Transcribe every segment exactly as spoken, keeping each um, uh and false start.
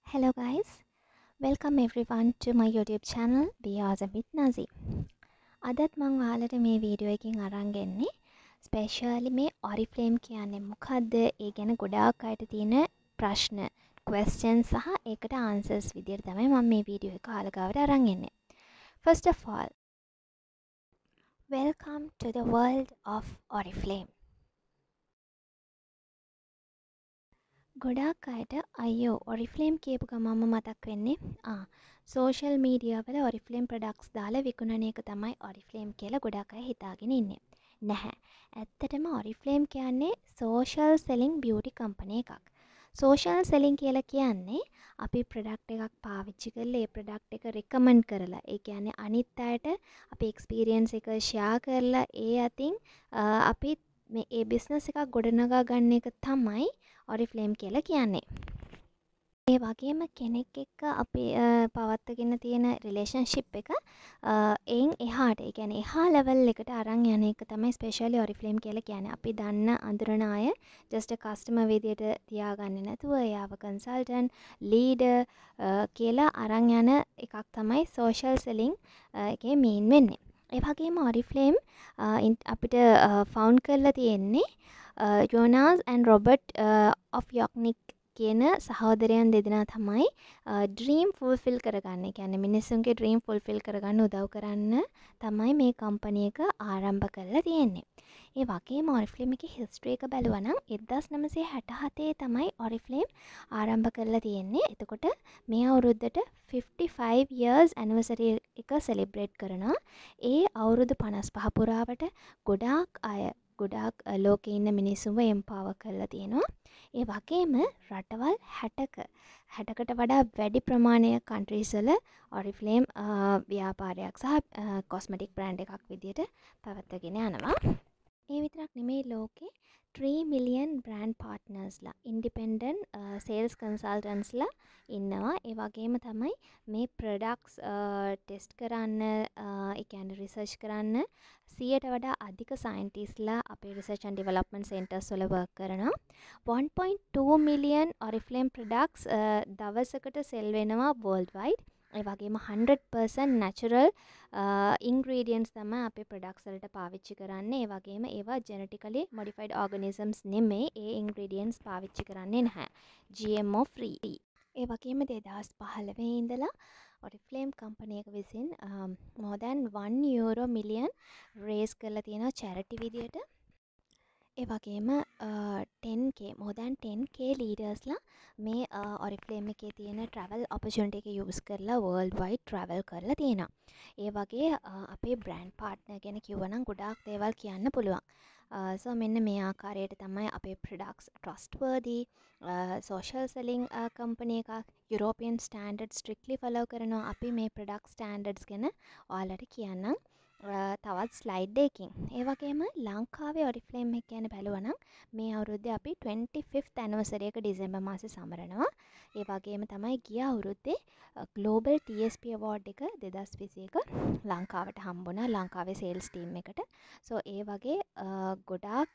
Hello guys, welcome everyone to my YouTube channel Be Awesome with Nazi. අදත් මම ඔයාලට මේ වීඩියෝ එකකින් අරන් ගෙන්නේ ස්පෙෂලි මේ Oriflame කියන්නේ මොකද්ද? ඒ ගැන ගොඩාක් අයට තියෙන ප්‍රශ්න, questions සහ ඒකට answers විදියට තමයි මම මේ වීඩියෝ එක ඔයාලා ගාවට අරන් එන්නේ. First of all, welcome to the world of Oriflame. ගොඩාක් අයට අයියෝ Oriflame කියපු ගමන්ම මතක් වෙන්නේ ආ සෝෂල් මීඩියා වල Oriflame products දාලා විකුණන එක තමයි Oriflame කියලා ගොඩාක් අය හිතාගෙන ඉන්නේ. නැහැ. ඇත්තටම Oriflame කියන්නේ social selling beauty company එකක්. social selling කියලා කියන්නේ අපි product එකක් පාවිච්චි කරලා ඒ product එක recommend කරලා ඒ කියන්නේ අනිත් අයට අපේ experience එක share කරලා ඒ අතින් අපි මේ ඒ business එකක් ගොඩනගා ගන්න එක තමයි Oriflame කියලා කියන්නේ. ඒ වගේම කෙනෙක් එක්ක අපි පවත්වාගෙන තියෙන රිලේෂන්ෂිප් එක එයින් එහාට ඒ කියන්නේ එහා ලෙවල් එකට අරන් යන එක තමයි ස්පෙෂලි Oriflame කියලා කියන්නේ. අපි දන්න අඳුරන අය just a customer විදියට තියාගන්නේ නැතුව එයාව consultant, leader කියලා අරන් යන එකක් තමයි social selling එකේ mean වෙන්නේ. ඒ වගේම Oriflame අපිට found කරලා තියෙන්නේ Jonas and Robert uh, of Yorknick කියන සහෝදරයන් දෙදෙනා තමයි ඩ්‍රීම් ෆුල්ෆිල් කරගන්න. ඒ කියන්නේ මිනිස්සුන්ගේ ඩ්‍රීම් ෆුල්ෆිල් කරගන්න උදව් කරන්න තමයි මේ කම්පැනි එක ආරම්භ කරලා තියෙන්නේ. ඒ වගේම Oriflame එකේ හිස්ටරි එක බැලුවා නම් එක්දාස් නවසිය හැට හතේ තමයි Oriflame ආරම්භ කරලා තියෙන්නේ. එතකොට මේ අවුරුද්දට fifty-five years anniversary එක සෙලිබ්‍රේට් කරනවා. ඒ අවුරුදු පනස් පහ පුරාවට ගොඩාක් අය ගොඩාක් ලෝකේ ඉන්න මිනිස්සුන්ව එම්පාවර් කරලා තියෙනවා. ඒ වගේම රටවල් හැටක හැටකට වඩා වැඩි ප්‍රමාණයක් කන්ට්‍රීස් වල Oriflame ව්‍යාපාරයක් සහ කොස්මටික් බ්‍රෑන්ඩ් එකක් විදියට පවත්වාගෙන යනවා. ඒ විතරක් නෙමෙයි ලෝකේ three million brand partnersලා independent uh, sales consultantsලා ඉන්නවා. ඒ වගේම තමයි මේ products uh, test කරන්න uh, ඒ කියන්නේ research කරන්න සියයට වඩා අධික scientistලා අපේ research and development centers වල work කරනවා. one point two million Oriflame products uh, දවසකට sell වෙනවා worldwide. ඒ වගේම one hundred percent natural uh, ingredients තමයි අපේ products වලට පාවිච්චි කරන්නේ. ඒ වගේම ඒවා genetically modified organisms නෙමෙයි. ඒ ingredients පාවිච්චි කරන්නේ නැහැ. G M O free. ඒ වගේම දෙදාස් පහළොව ඉඳලා Oriflame company එක විසින් um, more than one euro million raise කරලා තියෙනවා charity විදියට. ඒ වගේම ten K more than ten K leadersලා මේ Oriflame එකේ තියෙන travel opportunity එක use කරලා worldwide travel කරලා තියෙනවා. ඒ වගේ අපේ brand partner ගැන කිව්වනම් ගොඩාක් දේවල් කියන්න පුළුවන්. so මෙන්න මේ ආකාරයට තමයි අපේ products trustworthy social selling company එකක් European standards strictly follow කරනවා. අපි මේ product standards ගැන ඔයාලට කියන්නම්. තවත් ස්ලයිඩ් එකකින්. ඒ වගේම ලංකාවේ Oriflame එක ගැන බැලුවා නම් මේ අවුරුද්දේ අපි twenty-fifth anniversary එක දෙසැම්බර් මාසේ සමරනවා. ඒ වගේම තමයි ගිය අවුරුද්දේ Global T S P Award එක දෙදාස් විසිඑක ලංකාවට හම්බුණා ලංකාවේ sales team එකට. so ඒ වගේ ගොඩාක්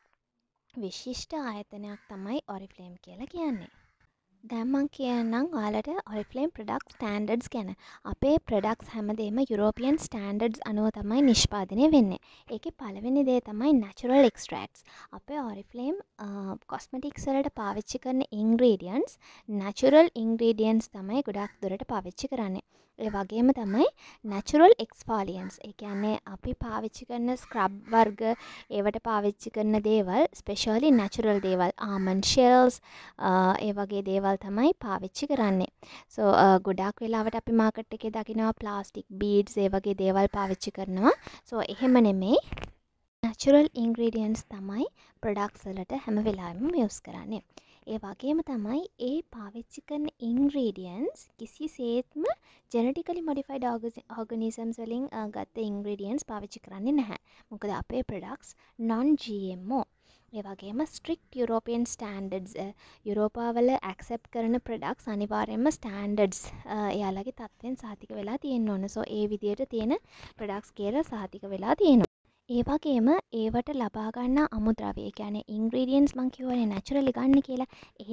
විශිෂ්ට ආයතනයක් තමයි Oriflame කියලා කියන්නේ. දැන් මම කියන්නම් ඔයාලට Oriflame product standards ගැන. අපේ products හැමදේම European standards අනුව තමයි නිෂ්පාදනය වෙන්නේ. ඒකේ පළවෙනි දේ තමයි natural extracts. අපේ Oriflame uh, cosmetics වලට පාවිච්චි කරන ingredients natural ingredients තමයි ගොඩක් දුරට පාවිච්චි කරන්නේ. ඒ වගේම තමයි natural exfoliants. ඒ කියන්නේ අපි පාවිච්චි කරන scrub වර්ග ඒවට පාවිච්චි කරන දේවල් specially natural දේවල් almond shells uh, ඒ වගේ දේවල් තමයි පාවිච්චි කරන්නේ. so uh, ගොඩාක් වෙලාවට අපි මාකට් එකේ දකිනවා plastic beads ඒ වගේ දේවල් පාවිච්චි කරනවා. so එහෙම නෙමෙයි natural ingredients තමයි products වලට හැම වෙලාවෙම use කරන්නේ. ඒ වගේම තමයි ඒ පාවිච්චි කරන ingredients කිසිසේත්ම genetically modified organisms වලින් uh, ගත්ත ingredients පාවිච්චි කරන්නේ නැහැ. මොකද අපේ products non G M O. ඒ වගේම strict European standards යුරෝපාවල accept කරන products අනිවාර්යයෙන්ම standards එයාලගේ තත්ත්වයෙන් සහතික වෙලා තියෙන්න ඕන. so ඒ විදිහට තියෙන products කියලා සහතික වෙලා තියෙනවා. ඒ වගේම ඒවට ලබා ගන්න අමුද්‍රව්‍ය, ඒ කියන්නේ ingredients මං කියවනේ naturally ගන්න කියලා. ඒවා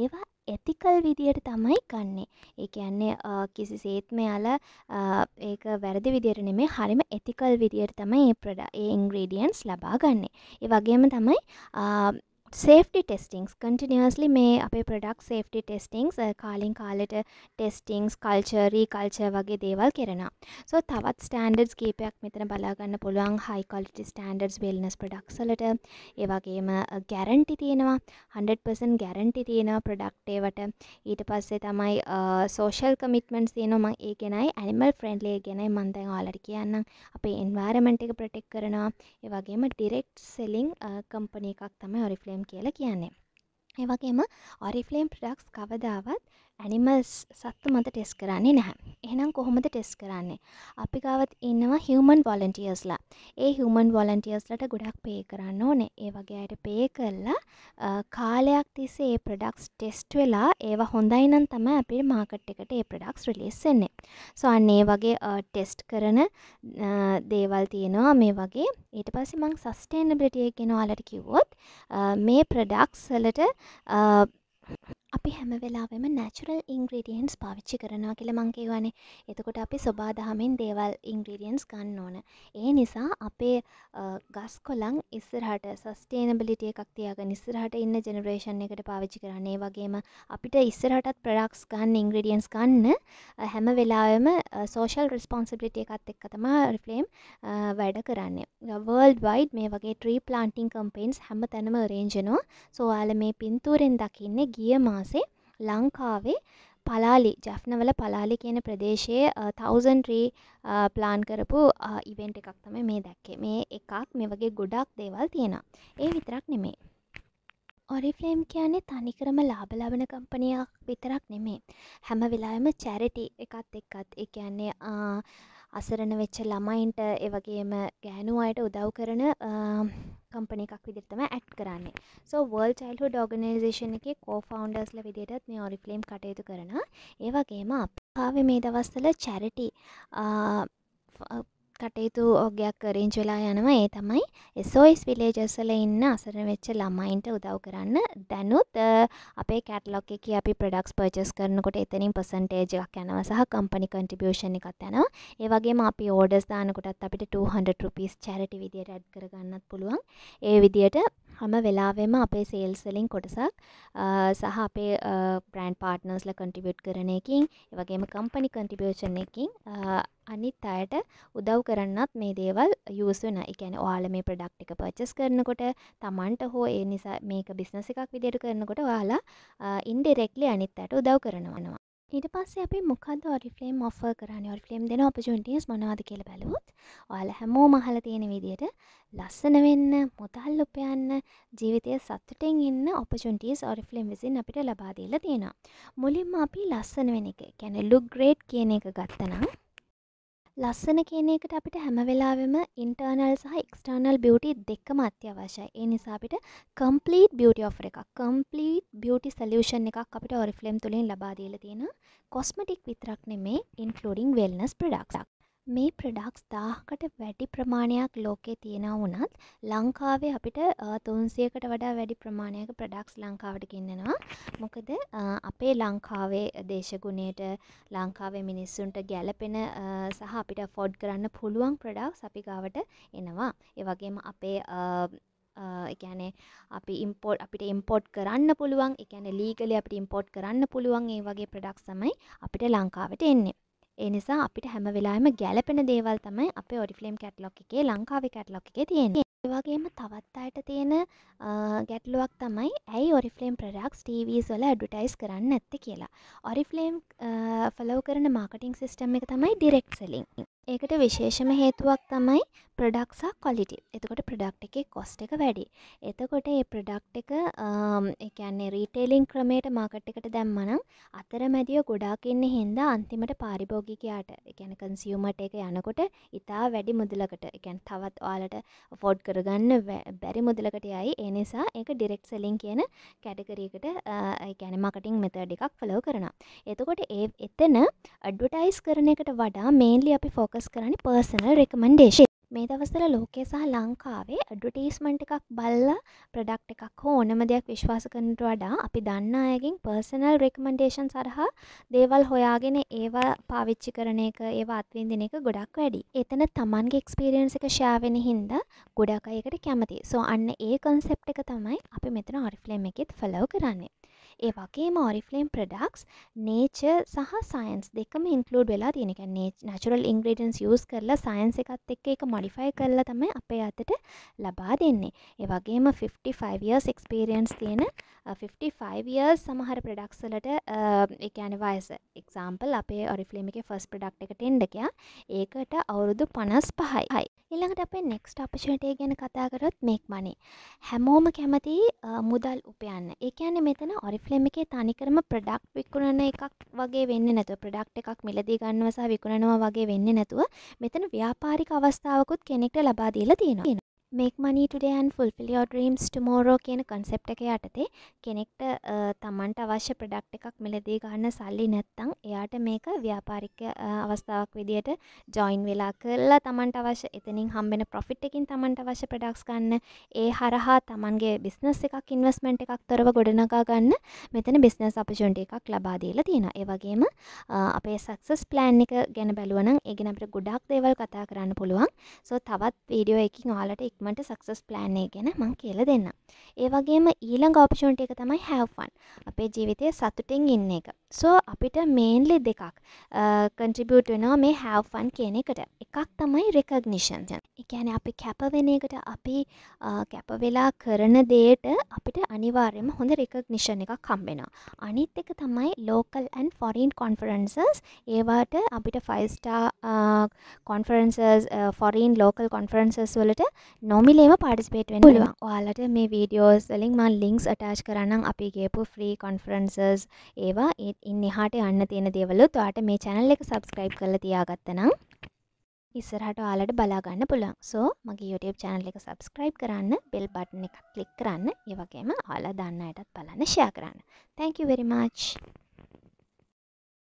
ethical විදියට තමයි ගන්නෙ. ඒ කියන්නේ කිසිසේත්ම යාලා ඒක වැරදි විදියට නෙමෙයි හරිම ethical විදියට තමයි මේ product ඒ ingredients ලබා ගන්නෙ. ඒ වගේම තමයි safety testings continuously මේ අපේ product safety testings කාලින් කාලෙට testings culture reculture වගේ දේවල් කරනවා. so තවත් standards කීපයක් මෙතන බලා ගන්න පුළුවන් high quality standards wellness products වලට. ඒ වගේම guarantee තියෙනවා one hundred percent guarantee තියෙනවා product ඒවට. ඊට පස්සේ තමයි social commitments තියෙනවා. මම ඒ ගැනයි animal friendly ගැනයි මම දැන් ඔයාලට කියන්නම්. අපේ environment එක protect කරනවා. ඒ වගේම direct selling company එකක් තමයි Oriflame කියලා කියන්නේ. ඒ වගේම Oriflame products කවදාවත් animals සත්තු මත ටෙස්ට් කරන්නේ නැහැ. එහෙනම් කොහොමද ටෙස්ට් කරන්නේ? අපි ගාවත් ඉන්නවා human volunteers ලා. ඒ human volunteers ලාට ගොඩක් pay කරන්න ඕනේ. ඒ වගේ අයට pay කරලා කාලයක් තිස්සේ ඒ products ටෙස්ට් වෙලා ඒවා හොඳයි නම් තමයි අපේ market එකට ඒ products release වෙන්නේ. so අන්න ඒ වගේ ටෙස්ට් කරන දේවල් තියෙනවා මේ වගේ. ඊට පස්සේ මම sustainability එක ගැන ඔයාලට කිව්වොත් මේ products වලට අපි හැම වෙලාවෙම natural ingredients පාවිච්චි කරනවා කියලා මං කියවනේ. එතකොට අපි සබාදහමෙන් දේවල් ingredients ගන්න ඕන. ඒ නිසා අපේ ගස් කොළන් ඉස්සරහට sustainability එකක් තියාගෙන ඉස්සරහට ඉන්න generation එකට පාවිච්චි කරන්න. ඒ වගේම අපිට ඉස්සරහටත් products ගන්න ingredients ගන්න හැම වෙලාවෙම social responsibility එකත් එක්ක තමයි Oriflame වැඩ කරන්නේ. world wide මේ වගේ tree planting campaigns හැම තැනම arrange වෙනවා. so ඔයාලා මේ පින්තූරෙන් දකින්නේ ගිය මාසේ ලංකාවේ පලාලි ජෆ්නවල පලාලි කියන ප්‍රදේශයේ thousand tree ප්ලාන් කරපු ඉවෙන්ට් එකක් තමයි මේ දැක්කේ. මේ එකක් මේ වගේ ගොඩක් දේවල් තියෙනවා. ඒ විතරක් නෙමෙයි. Oriflame කියන්නේ තනිකරම ලාභ ලබන කම්පැනියක් විතරක් නෙමෙයි. හැම වෙලාවෙම charity එකත් එක්කත් ඒ කියන්නේ අසරණ වෙච්ච ළමයින්ට ඒ වගේම ගෑනු අයට උදව් කරන කම්පැනි එකක් විදිහට තමයි ඇක්ට් කරන්නේ. so World Childhood Organization එකේ co-founders ලා විදිහටත් මේ Oriflame කටයුතු කරනවා. ඒ වගේම අපේ මේ දවස්වල charity කටයුතු ඔගයක් arrange වෙලා යනවා. ඒ තමයි S O S villages වල ඉන්න අසරණ වෙච්ච ළමයින්ට උදව් කරන්න. දැනුත් අපේ catalog එකේ අපි products purchase කරනකොට එතනින් percentage එකක් යනවා සහ company contribution එකක් යනවා. ඒ වගේම අපි orders දානකොටත් අපිට two hundred rupees charity විදියට add කරගන්නත් පුළුවන්. ඒ විදියට හැම වෙලාවෙම අපේ sales වලින් කොටසක් සහ අපේ brand partners ලා contribute කරන එකකින් ඒ වගේම company contribution එකකින් අනිත් අයට උදව් කරන්නත් මේ දේවල් use වෙනවා. ඒ කියන්නේ ඔයාලා මේ product එක purchase කරනකොට Tamanට හෝ ඒ නිසා මේක business එකක් විදියට කරනකොට ඔයාලා indirectly අනිත් අයට උදව් කරනවා. ඊට පස්සේ අපි මොකද්ද Oriflame offer කරන්නේ? Oriflame දෙන opportunities මොනවද කියලා බලුවොත් ඔයාලා හැමෝම අහලා තියෙන විදියට ලස්සන වෙන්න, මුදල් උපයන්න, ජීවිතයේ සතුටින් ඉන්න opportunities Oriflame විසින් අපිට ලබා දීලා තියෙනවා. මුලින්ම අපි ලස්සන වෙන එක, කියන්නේ look great කියන එක ගත්තනම් ලස්සන කියන එකට අපිට හැම වෙලාවෙම internal සහ external beauty දෙකම අත්‍යවශ්‍යයි. ඒ නිසා අපිට complete beauty offer එකක්, complete beauty solution එකක් අපිට Oriflame තුලින් ලබා දීලා තියෙනවා. cosmetic විතරක් නෙමෙයි including wellness products. මේ products දාහකට වැඩි ප්‍රමාණයක් ලෝකේ තියෙනවා වුණත් ලංකාවේ අපිට තුන්සියයකට වඩා වැඩි ප්‍රමාණයක products ලංකාවට ගෙන්නනවා. මොකද අපේ ලංකාවේ දේශගුණයට ලංකාවේ මිනිස්සුන්ට ගැළපෙන සහ අපිට afford කරන්න පුළුවන් products අපි ගාවට එනවා. ඒ වගේම අපේ ඒ කියන්නේ අපි import අපිට import කරන්න පුළුවන්, ඒ කියන්නේ legally අපිට import කරන්න පුළුවන් ඒ වගේ products තමයි අපිට ලංකාවට එන්නේ. ඒ නිසා අපිට හැම වෙලාවෙම ගැළපෙන දේවල් තමයි අපේ Oriflame catalog එකේ ලංකාවේ catalog එකේ තියෙන්නේ. ඒ වගේම තවත් අයට තියෙන ගැටලුවක් තමයි ඇයි Oriflame products T Vs වල advertise කරන්නේ නැත්තේ කියලා. Oriflame follow කරන marketing system එක තමයි direct selling. ඒකට විශේෂම හේතුවක් තමයි product සහ quality. එතකොට product එකේ cost එක වැඩි. එතකොට මේ product එක ඒ කියන්නේ retailing ක්‍රමයට market එකට දැම්මනම් අතරමැදියෝ ගොඩාක් ඉන්නේ හින්දා අන්තිමට පාරිභෝගිකයාට ඒ කියන්නේ consumer එක යනකොට ඉතා වැඩි මුදලකට ඒ කියන්නේ තවත් ඔයාලට afford කරගන්න බැරි මුදලකට යයි. ඒ නිසා ඒක direct selling කියන category එකට ඒ කියන්නේ marketing method එකක් follow කරනවා. එතකොට ඒ එතන advertise කරන එකට වඩා mainly අපි focus කරන්නේ personal recommendation. මේ දවස්වල ලෝකයේ සහ ලංකාවේ ඇඩ්වර්ටයිස්මන්ට් එකක් බලලා ප්‍රොඩක්ට් එකක් හෝ ඕනම දෙයක් විශ්වාස කරනට වඩා අපි දන්න අයගෙන් පර්සනල් රෙකමෙන්ඩේෂන් සරහා දේවල් හොයාගෙන ඒවා පාවිච්චි කරන එක ඒවා අත්විඳින එක ගොඩක් වැඩි. එතන තමන්ගේ එක්ස්පීරියන්ස් එක ෂෙයා වෙන හින්දා ගොඩක් අය ඒකට කැමතියි. සෝ අන්න ඒ කන්සෙප්ට් එක තමයි අපි මෙතන Oriflame එකෙත් ෆලෝ කරන්නේ. ඒ වගේම Oriflame products nature සහ science දෙකම include වෙලා තියෙන. ඒ කියන්නේ natural ingredients use කරලා science එකත් එක්ක ඒක modify කරලා තමයි අපේ අතට ලබා දෙන්නේ. ඒ වගේම fifty-five years experience තියෙන fifty-five years සමහර products වලට ඒ කියන්නේ වයස. example අපේ Oriflame එකේ first product එක ටෙන්ඩර් එකක්. ඒකට අවුරුදු පනස්පහයි. ඊළඟට අපේ next opportunity ගැන කතා කරොත් make money. හැමෝම කැමති මුදල් උපයන්න. ඒ කියන්නේ මෙතන Oriflame එකේ තනිකරම product විකුණන එකක් වගේ වෙන්නේ නැතුව product එකක් මිලදී ගන්නවා සහ විකුණනවා වගේ වෙන්නේ නැතුව මෙතන ව්‍යාපාරික අවස්ථාවකුත් කෙනෙක්ට ලබා දීලා තියෙනවා. make money today and fulfill your dreams tomorrow කියන concept එක යටතේ කෙනෙක්ට තමන්ට අවශ්‍ය product එකක් මිලදී ගන්න සල්ලි නැත්නම් එයාට මේක ව්‍යාපාරික අවස්ථාවක් විදියට join වෙලා කරලා තමන්ට අවශ්‍ය එතනින් හම්බෙන profit එකකින් තමන්ට අවශ්‍ය products ගන්න ඒ හරහා තමන්ගේ business එකක් investment එකක් තරව ගොඩනගා ගන්න මෙතන business opportunity එකක් ලබා දීලා තියෙනවා. ඒ වගේම අපේ success plan එක ගැන බැලුවා නම් ඒ ගැන අපිට ගොඩක් දේවල් කතා කරන්න පුළුවන්. so තවත් වීඩියෝ එකකින් ඔයාලට මට සක්සස් ප්ලෑන් එක ගැන මම කියලා දෙන්නම්. ඒ වගේම ඊළඟ ඔපචුනිටි එක තමයි have fun. අපේ ජීවිතයේ සතුටින් ඉන්න එක. so අපිට mainly දෙකක් contribute වෙනවා මේ have fun කියන එකට. එකක් තමයි recognition. ඒ කියන්නේ අපි කැප වෙන එකට අපි කැප වෙලා කරන දෙයට අපිට අනිවාර්යයෙන්ම හොඳ recognition එකක් හම්බ වෙනවා. අනිත් එක තමයි local and foreign conferences. ඒවට අපිට five star conferences foreign local conferences වලට නොමිලේම පාටිසිපේට් වෙන්න පුළුවන්. ඔයාලට මේ වීඩියෝස් වලින් මම ලින්ක්ස් අටැච් කරන්නම් අපි ගියපු ෆ්‍රී කොන්ෆරන්සස් ඒවා ඉන් එහාට යන්න තියෙන දේවලුත් ඔයාලට මේ channel එක subscribe කරලා තියාගත්තා නම් ඉස්සරහට ඔයාලට බලා ගන්න පුළුවන්. so මගේ YouTube channel එක subscribe කරන්න, bell button එක click කරන්න, ඒ වගේම ඔයාලා දන්න අයටත් බලන්න share කරන්න. thank you very much.